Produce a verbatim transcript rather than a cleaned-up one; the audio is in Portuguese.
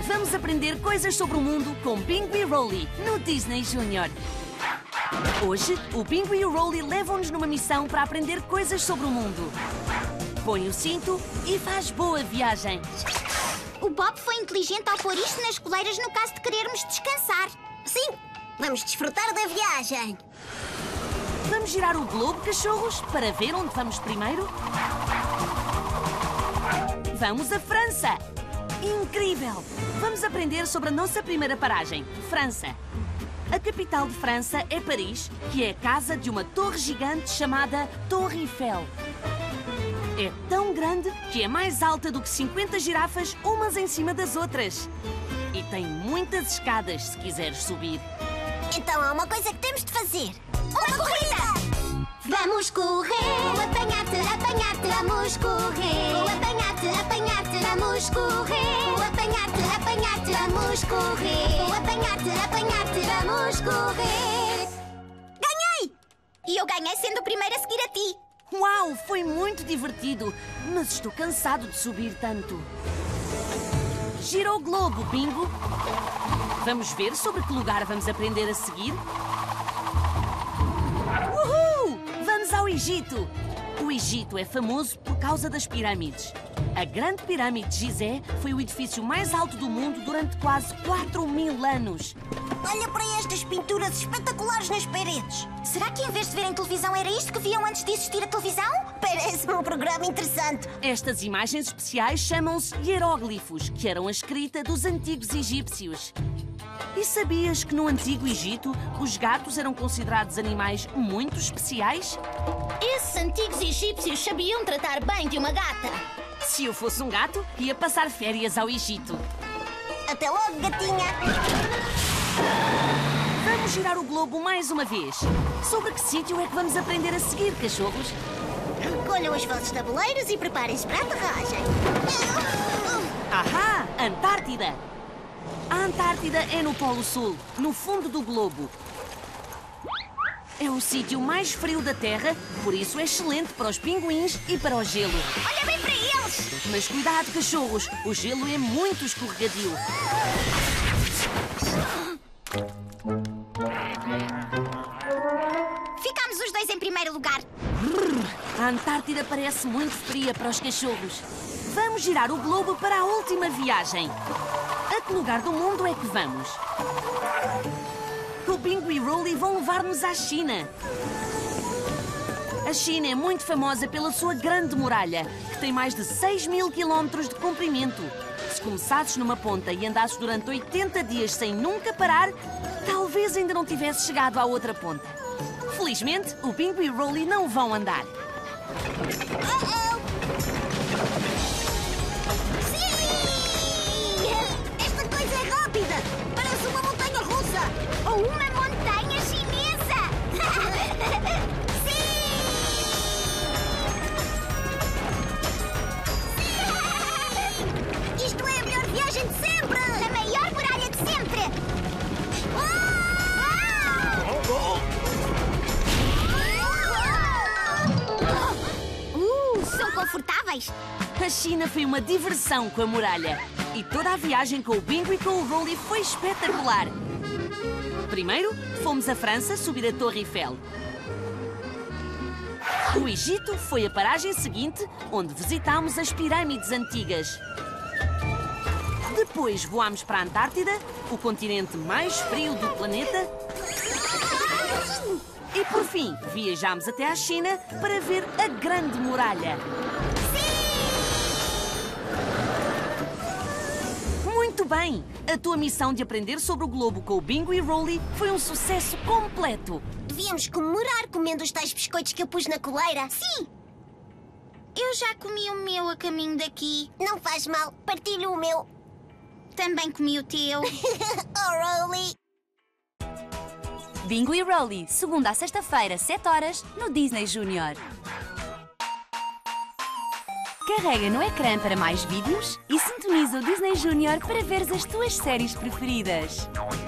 Vamos aprender coisas sobre o mundo com Bingo e Rolly no Disney Junior. Hoje, o Bingo e o Rolly levam-nos numa missão para aprender coisas sobre o mundo. Põe o cinto e faz boa viagem. O Bob foi inteligente ao pôr isto nas coleiras no caso de querermos descansar. Sim, vamos desfrutar da viagem. Vamos girar o globo, cachorros, para ver onde vamos primeiro? Vamos à França! Incrível! Vamos aprender sobre a nossa primeira paragem, França. A capital de França é Paris, que é a casa de uma torre gigante chamada Torre Eiffel. É tão grande que é mais alta do que cinquenta girafas umas em cima das outras. E tem muitas escadas se quiseres subir. Então há uma coisa que temos de fazer. Uma corrida! Vamos correr! Vou apanhar-te, apanhar-te, vamos correr! Vou apanhar-te, apanhar-te, vamos correr! Vou apanhar-te, apanhar-te, vamos correr! Vou apanhar-te, apanhar-te, vamos correr! Ganhei! E eu ganhei sendo o primeiro a seguir a ti. Uau, foi muito divertido, mas estou cansado de subir tanto. Gira o globo, Bingo. Vamos ver sobre que lugar vamos aprender a seguir? Uhul! Vamos ao Egito! O Egito é famoso por causa das pirâmides. A Grande Pirâmide de Gizé foi o edifício mais alto do mundo durante quase quatro mil anos. Olha para estas pinturas espetaculares nas paredes. Será que em vez de verem televisão era isto que viam antes de existir a televisão? Parece-me um programa interessante. Estas imagens especiais chamam-se hieróglifos, que eram a escrita dos antigos egípcios. E sabias que no Antigo Egito os gatos eram considerados animais muito especiais? Esses antigos egípcios sabiam tratar bem de uma gata. Se eu fosse um gato, ia passar férias ao Egito. Até logo, gatinha. Vamos girar o globo mais uma vez. Sobre que sítio é que vamos aprender a seguir, cachorros? Recolham os vossos tabuleiros e preparem-se para a aterragem. Ahá! Antártida! A Antártida é no Polo Sul, no fundo do globo. É o sítio mais frio da Terra, por isso é excelente para os pinguins e para o gelo. Olha bem para eles! Mas cuidado, cachorros, o gelo é muito escorregadio. Ficámos os dois em primeiro lugar. A Antártida parece muito fria para os cachorros. Vamos girar o globo para a última viagem. A que lugar do mundo é que vamos? O Bingo e Rolly vão levar-nos à China. A China é muito famosa pela sua grande muralha, que tem mais de seis mil quilómetros de comprimento. Se começasses numa ponta e andasses durante oitenta dias sem nunca parar, talvez ainda não tivesse chegado à outra ponta. Felizmente, o Bingo e Rolly não vão andar. Uh-oh. Sim! Esta coisa é rápida! Parece uma montanha-russa! Ou uma montanha chinesa! Sim! Isto é a melhor viagem de sempre! A maior muralha de sempre! Uh, são confortáveis! A China foi uma diversão com a muralha. E toda a viagem com o Bingo e com o Rolly foi espetacular. Primeiro, fomos à França subir a Torre Eiffel. O Egito foi a paragem seguinte, onde visitámos as pirâmides antigas. Depois voámos para a Antártida, o continente mais frio do planeta. E por fim, viajámos até à China para ver a Grande Muralha. Muito bem! A tua missão de aprender sobre o globo com o Bingo e Rolly foi um sucesso completo. Devíamos comemorar comendo os tais biscoitos que eu pus na coleira. Sim! Eu já comi o meu a caminho daqui. Não faz mal, partilho o meu. Também comi o teu. Oh, Rolly! Bingo e Rolly, segunda a sexta-feira, sete horas, no Disney Junior. Carrega no ecrã para mais vídeos e sintoniza o Disney Junior para veres as tuas séries preferidas.